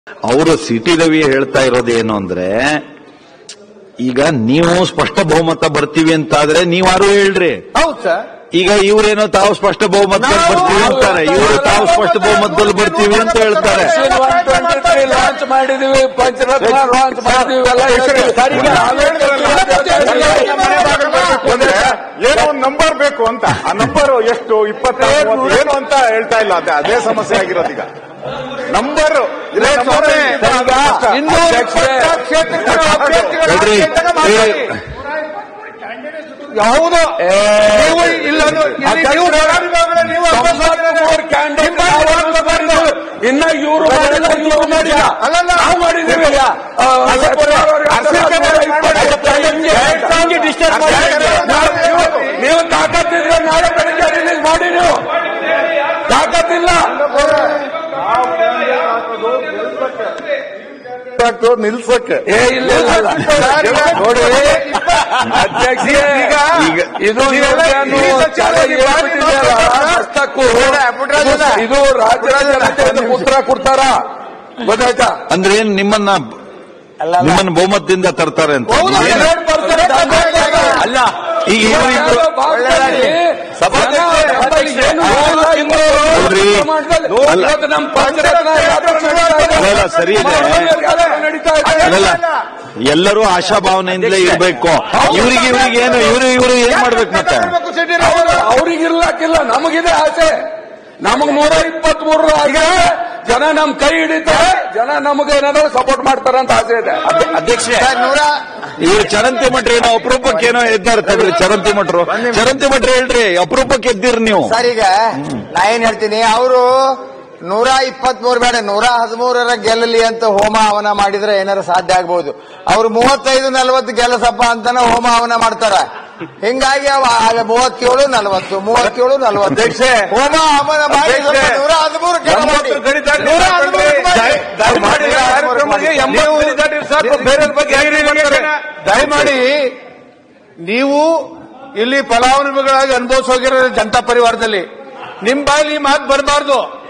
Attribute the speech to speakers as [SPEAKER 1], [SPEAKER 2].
[SPEAKER 1] ಅವರು ಸಿಟಿ ರವಿ ಹೇಳ್ತಾ ಇರೋದೇನು ಅಂದ್ರೆ, ಈಗ ನೀವು ಸ್ಪಷ್ಟ ಬಹುಮತ ಬರ್ತೀವಿ ಅಂತಾದ್ರೆ ನೀವಾರು ಹೇಳ್ರಿ.
[SPEAKER 2] ಹೌದು ಸರ್.
[SPEAKER 1] ಈಗ ಇವರೇನೋ ತಾವು ಸ್ಪಷ್ಟ ಬಹುಮತದಲ್ಲಿ ಬರ್ತೀವಿ ಅಂತಾರೆ, ಇವರು ತಾವು ಸ್ಪಷ್ಟ ಬಹುಮತದಲ್ಲಿ ಬರ್ತೀವಿ ಅಂತ ಹೇಳ್ತಾರೆ.
[SPEAKER 3] ಲಾಂಚ್ ಮಾಡಿದೀವಿ, ಪಂಚರತ್ನ ಲಾಂಚ್ ಮಾಡಿದೀವಿ,
[SPEAKER 2] ಏನೋ ಒಂದು ನಂಬರ್ ಬೇಕು ಅಂತ. ಆ ನಂಬರ್ ಎಷ್ಟು 20 ಏನು ಅಂತ ಹೇಳ್ತಾ ಇಲ್ಲ. ಅದೇ ಸಮಸ್ಯೆ ಆಗಿರೋದು ಈಗ. ನಂಬರ್
[SPEAKER 3] ಯಾವುದು ಇನ್ನ ಇವರು ಮಾಡಿಲ್ಲ, ನಾವು ಮಾಡಿದ್ದೀವಿ. ನೀವು ತಾಕತ್ತಿದ್ರೆ ನಾಳೆ ಬೆಳಿಗ್ಗೆ ರಿಲೀಸ್ ಮಾಡಿ. ನೀವು ತಾಕತ್ತಿಲ್ಲ
[SPEAKER 2] ನಿಲ್ಸಕ್ಕೆ.
[SPEAKER 3] ನೋಡಿ ಅಧ್ಯಕ್ಷ, ಇದು ಇದು ರಾಜ್ಯ ಜನತೆಯನ್ನು ಉತ್ತರ ಕೊಡ್ತಾರ, ಗೊತ್ತಾಯ್ತಾ?
[SPEAKER 1] ಅಂದ್ರೆ ನಿಮ್ಮನ್ನ ಬಹುಮತದಿಂದ ತರ್ತಾರೆ ಅಂತ
[SPEAKER 3] ಅಲ್ಲ. ಈಗ
[SPEAKER 1] ಸರಿ ಇದೆ, ಎಲ್ಲರೂ ಆಶಾಭಾವನೆಯಿಂದಲೇ ಇರ್ಬೇಕು. ಇವ್ರಿಗೆ ಏನು ಇವರು ಏನ್ ಮಾಡ್ಬೇಕು ಮತ್ತೆ?
[SPEAKER 3] ಅವ್ರಿಗಿರ್ಲಕ್ಕಿಲ್ಲ, ನಮಗಿದೆ ಆಸೆ. ನಮಗ್ 123 ಆಗಿದೆ. ಜನ ನಮ್ ಕೈ ಹಿಡಿತಾರೆ, ಜನ ನಮಗೆ ಏನಾದ್ರು ಸಪೋರ್ಟ್ ಮಾಡ್ತಾರ ಅಂತ ಆಸೆ ಇದೆ.
[SPEAKER 1] ಅಧ್ಯಕ್ಷ, ಇವರು ಚರಂತಿ ಮಠ್ರ ಏನೋ ಅಪರೂಪಕ್ಕೆ ಏನೋ ಎದ್ದಾರ ತಗೊಳ್ಳಿ. ಚರಂತಿ ಮಠ್ರು ಹೇಳ್ರಿ, ಅಪರೂಪಕ್ಕೆ ಎದ್ದಿರಿ ನೀವು.
[SPEAKER 4] ಸರ್, ಈಗ ನಾ ಏನ್ ಹೇಳ್ತೀನಿ, ಅವರು 123 ಬೇಡ 113 ಗೆಲ್ಲಲಿ ಅಂತ ಹೋಮ ಹವನ ಮಾಡಿದ್ರೆ ಏನಾರು ಸಾಧ್ಯ ಆಗ್ಬಹುದು. ಅವ್ರು 35-40 ಗೆಲ್ಲಸಪ್ಪ ಅಂತಾನ ಹೋಮ ಹವನ ಮಾಡ್ತಾರ. ಹಿಂಗಾಗಿ 37-40 37-40 ಹೋಮ ಹವನ ಮಾಡಿ 113
[SPEAKER 2] ದಯಮಾಡಿ ನೀವು ಇಲ್ಲಿ ಫಲಾನುಭವಿಗಳಾಗಿ ಅನುಭವಿಸೋಗಿರೋ ಜನತಾ ಪರಿವಾರದಲ್ಲಿ ನಿಮ್ ಬಾಯಲ್ಲಿ ಮಾತು ಬರಬಾರ್ದು.